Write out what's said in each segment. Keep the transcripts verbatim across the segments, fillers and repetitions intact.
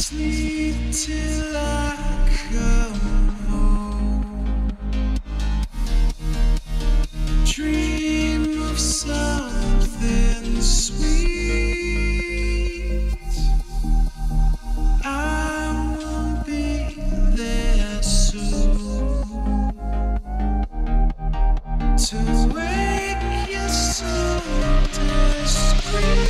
Sleep till I come home. Dream of something sweet. I won't be there soon to wake you so discreet.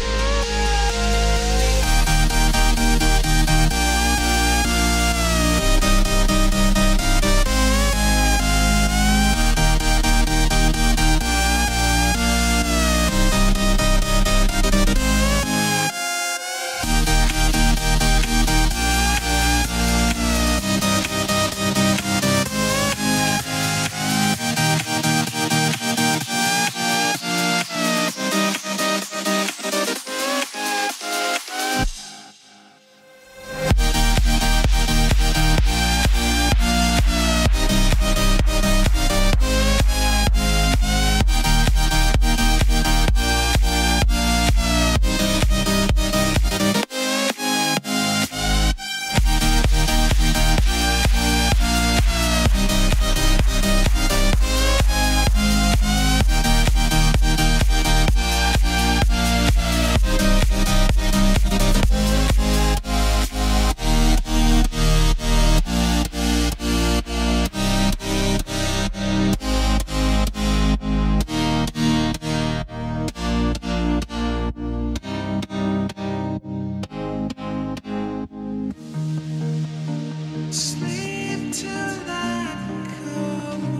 Sleep till I come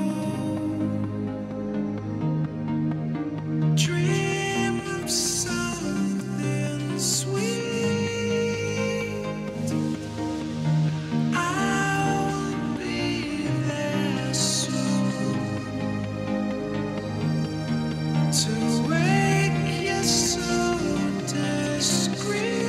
home. Dream of something sweet. I'll be there soon to wake you so discreet.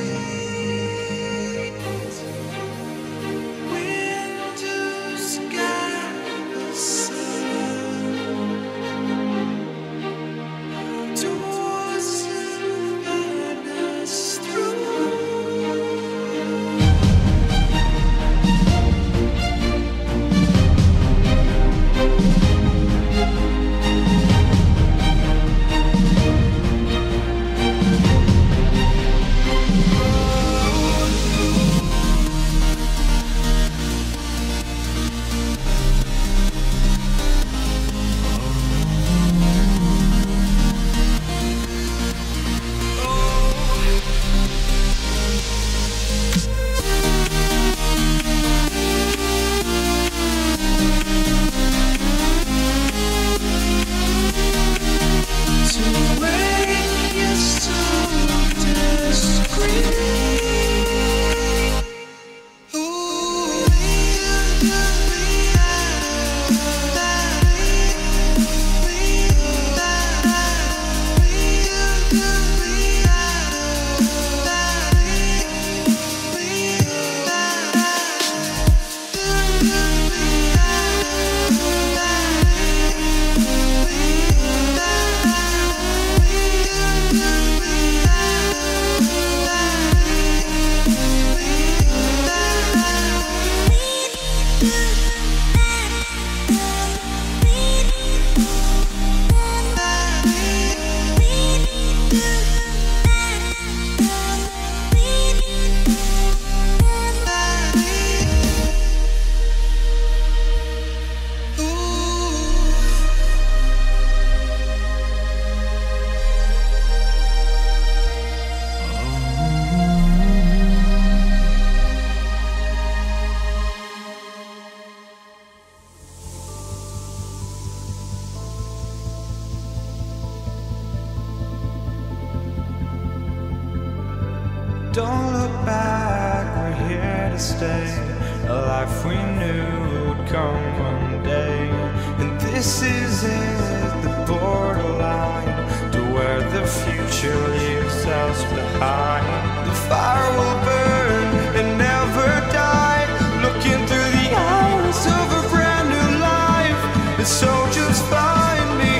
Don't look back, we're here to stay. A life we knew would come one day. And this is it, the borderline to where the future leaves us behind. The fire will burn and never die, looking through the eyes of a brand new life. And so just find me,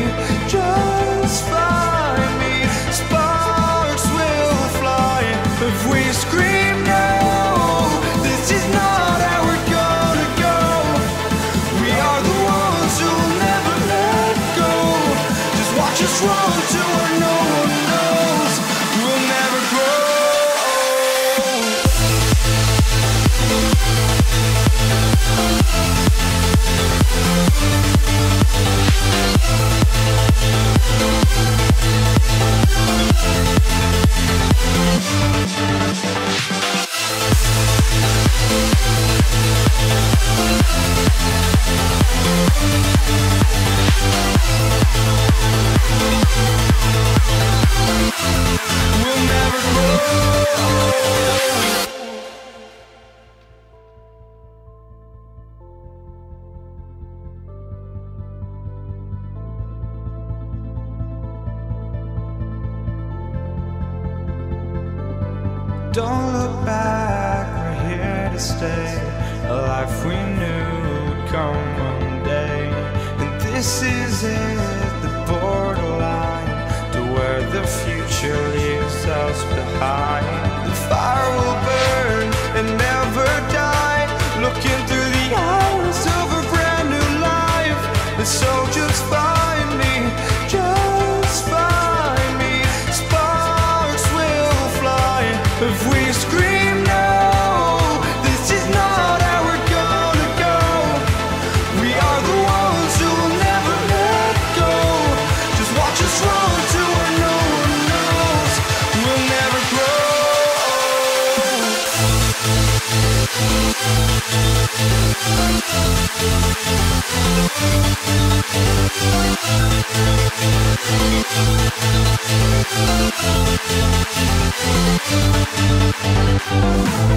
just find me. Sparks will fly if we scream now. Don't look back, we're here to stay. A life we knew would come one day. And this is it, the borderline to where the future leaves us behind. The fire will burn and never die, looking through the eyes of a brand new life. And so just find me, just find me. Sparks will fly if we scream no. This is not how we're gonna go. We are the ones who will never let go. Just watch us run to where no one knows. We'll never grow. We'll